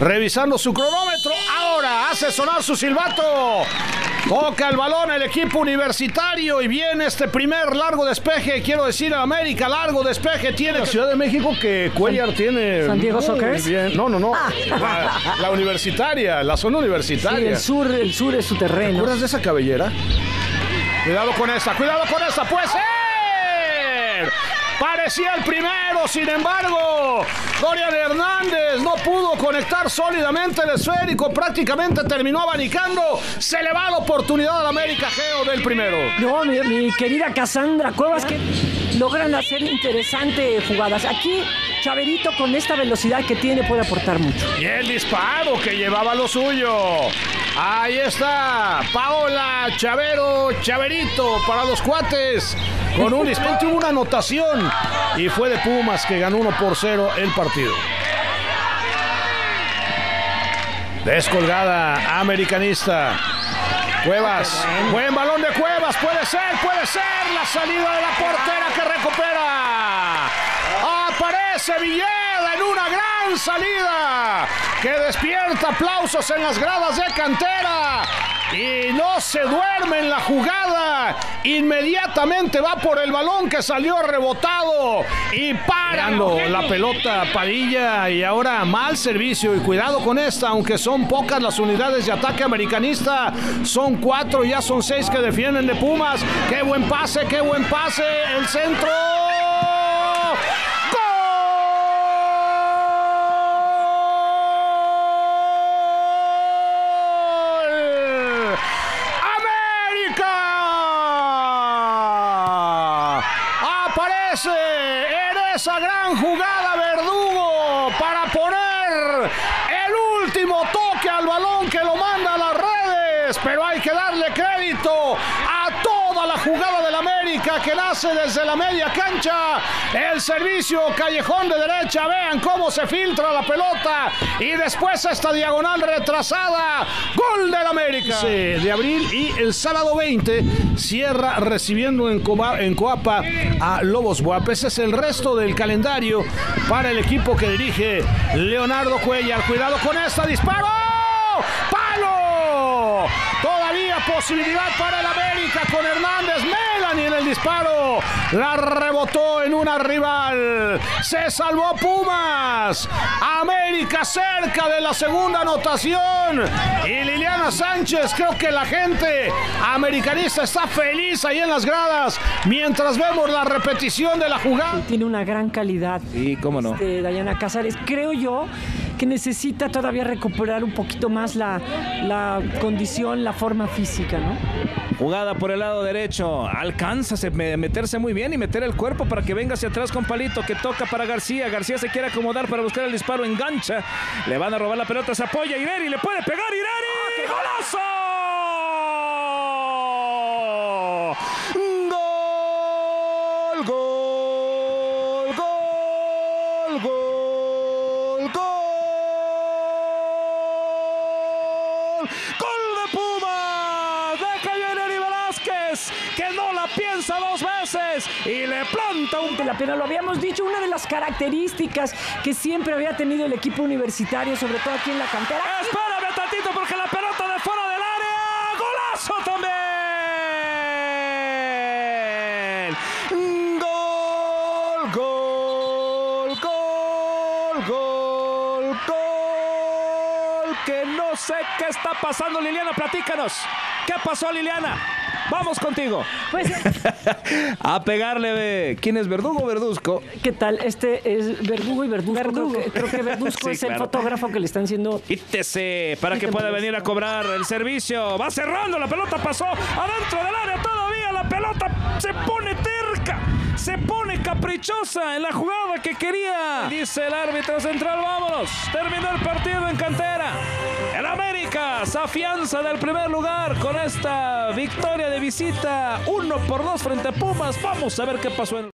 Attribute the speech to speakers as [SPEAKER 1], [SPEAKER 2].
[SPEAKER 1] revisando su cronómetro. Ahora hace sonar su silbato. Toca el balón el equipo universitario y viene este primer largo despeje. Quiero decir, América, largo despeje tiene la Ciudad de México, que Cuellar tiene.
[SPEAKER 2] ¿San Diego Sockers?
[SPEAKER 1] Bien. No. La universitaria, la zona universitaria.
[SPEAKER 2] Sí, el sur es su terreno.
[SPEAKER 1] ¿Te acuerdas de esa cabellera? Cuidado con esta, puede ser. Parecía el primero, sin embargo, Dorian Hernández no pudo conectar sólidamente el esférico, prácticamente terminó abanicando, se le va la oportunidad al América Geo del primero.
[SPEAKER 2] No, mi querida Cassandra Cuevas, que logran hacer interesantes jugadas. Aquí Chaverito, con esta velocidad que tiene, puede aportar mucho.
[SPEAKER 1] Y el disparo que llevaba lo suyo. Ahí está, Paola Chaverito para los cuates. Con un disparo tuvo una anotación y fue de Pumas, que ganó 1-0 el partido. Descolgada americanista. Cuevas, buen balón de Cuevas, puede ser la salida de la portera que recupera. Aparece Villeda en una gran salida que despierta aplausos en las gradas de cantera y no se duerme en la jugada. Inmediatamente va por el balón que salió rebotado y parando la pelota Padilla, y ahora mal servicio. Y cuidado con esta, aunque son pocas las unidades de ataque americanista, son 4, ya son 6 que defienden de Pumas. Qué buen pase, el centro. En esa gran jugada Verdugo para poner el último toque al balón que lo manda a las redes, pero hay que darle crédito a toda la jugada del América, que nace desde la media cancha. El servicio callejón de derecha, vean cómo se filtra la pelota y después esta diagonal retrasada, gol del América. De abril, y el sábado 20 cierra recibiendo en Coapa a Lobos Buap. Ese es el resto del calendario para el equipo que dirige Leonardo Cuellar. Cuidado con esta, disparo, ¡palo! Todavía posibilidad para el América con Hernández. Melanie en el disparo, la rebotó en una rival, se salvó Pumas. América cerca de la segunda anotación y Liliana Sánchez, creo que la gente americanista está feliz ahí en las gradas mientras vemos la repetición de la jugada.
[SPEAKER 2] Tiene una gran calidad.
[SPEAKER 3] Sí, cómo no.
[SPEAKER 2] Dayana Cázares, creo yo que necesita todavía recuperar un poquito más la condición, la forma física, ¿no?
[SPEAKER 3] Jugada por el lado derecho, alcanza a meterse muy bien y meter el cuerpo para que venga hacia atrás con Palito, que toca para García. García se quiere acomodar para buscar el disparo, engancha, le van a robar la pelota, se apoya Ireri, le puede pegar Ireri. ¡Golazo! Que no la piensa dos veces y le planta
[SPEAKER 2] la pena. Lo habíamos dicho, una de las características que siempre había tenido el equipo universitario, sobre todo aquí en la cantera.
[SPEAKER 3] Espérame tantito, porque la pelota de fuera del área, golazo también. Gol, que no sé qué está pasando. Liliana, platícanos, ¿qué pasó, Liliana? Vamos contigo.
[SPEAKER 2] Pues,
[SPEAKER 3] a pegarle. ¿Quién es, Verdugo o Verduzco?
[SPEAKER 2] ¿Qué tal? Este es Verdugo y Verduzco. Creo que Verduzco sí, es claro, el fotógrafo que le están haciendo.
[SPEAKER 3] Quítese para que pueda venir a cobrar el servicio. Va cerrando, la pelota pasó adentro del área todavía. La pelota se pone terca, se pone caprichosa en la jugada que quería. Dice el árbitro central, vámonos. Terminó el partido en cantera. El América se afianza del primer lugar con esta victoria de visita 1-2 frente a Pumas. Vamos a ver qué pasó en